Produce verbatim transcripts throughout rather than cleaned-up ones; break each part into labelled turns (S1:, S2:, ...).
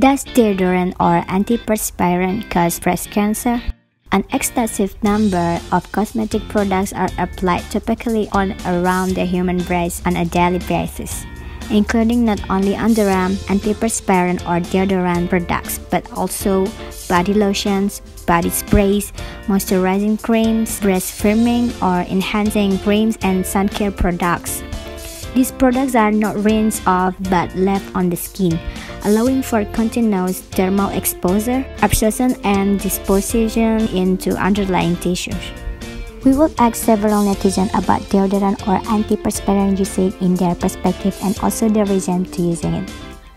S1: Does deodorant or antiperspirant cause breast cancer? An extensive number of cosmetic products are applied topically on around the human breast on a daily basis, including not only underarm, antiperspirant or deodorant products, but also body lotions, body sprays, moisturizing creams, breast firming or enhancing creams, and sun care products. These products are not rinsed off but left on the skin, allowing for continuous thermal exposure, absorption, and disposition into underlying tissues. We will ask several netizens about deodorant or antiperspirant usage in their perspective and also the reason to using it.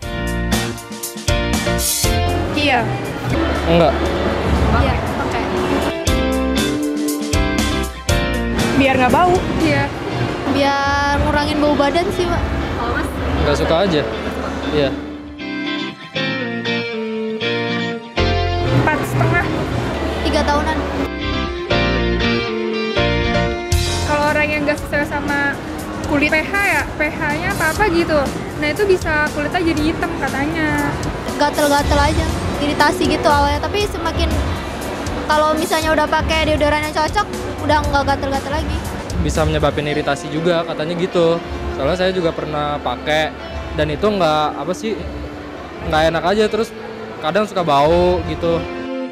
S2: Iya.
S3: Enggak.
S2: Iya, pakai. Biar nggak bau. Iya.
S4: Biar ngurangin bau badan sih, Pak.
S2: Kalau Mas?
S3: Nggak suka aja. Iya.
S2: Empat setengah.
S4: Tiga tahunan.
S2: Kalau orang yang nggak sesuai sama kulit pH ya, pH-nya apa-apa gitu. Nah itu bisa kulitnya jadi hitam katanya.
S4: Gatel-gatel aja, iritasi gitu awalnya. Tapi semakin kalau misalnya udah pakai deodoran yang cocok, udah nggak gatel-gatel lagi.
S3: Bisa menyebabkan iritasi juga katanya gitu. Soalnya saya juga pernah pakai dan itu nggak apa sih nggak enak aja, terus kadang suka bau gitu.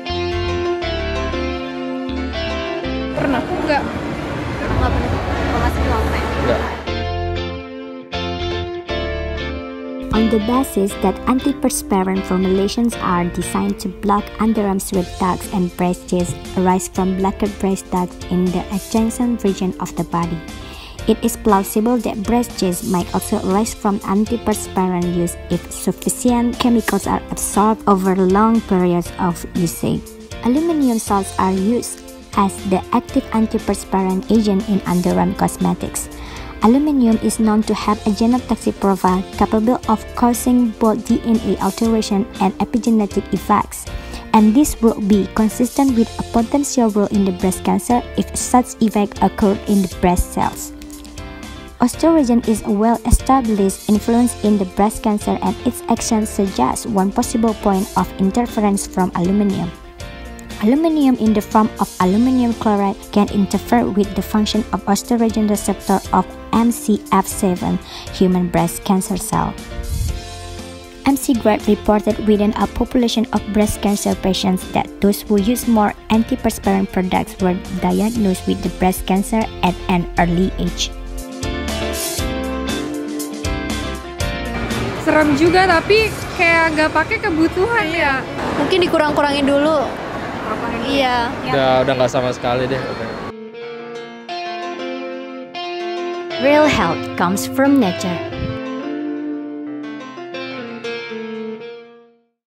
S2: Pernah? Enggak.
S4: Nggak pernah. Kalau masih belum pernah.
S3: Enggak.
S1: On the basis that antiperspirant formulations are designed to block underarm sweat ducts and breast jizz arise from blacker breast ducts in the adjacent region of the body, it is plausible that breast jizz might also arise from antiperspirant use if sufficient chemicals are absorbed over long periods of usage. Aluminum salts are used as the active antiperspirant agent in underarm cosmetics. Aluminium is known to have a genotoxic profile capable of causing both D N A alteration and epigenetic effects, and this would be consistent with a potential role in the breast cancer if such effect occurred in the breast cells. Oestrogen is a well-established influence in the breast cancer, and its action suggests one possible point of interference from aluminium. Aluminium in the form of aluminium chloride can interfere with the function of estrogen receptor of M C F seven human breast cancer cell. M C Grad reported within a population of breast cancer patients that those who use more antiperspirant products were diagnosed with the breast cancer at an early age.
S2: Serem juga, tapi kayak nggak pakai kebutuhan ya.
S4: Mungkin dikurang-kurangin dulu. Iya.
S3: Udah udah nggak sama sekali deh.
S1: Real health comes from nature.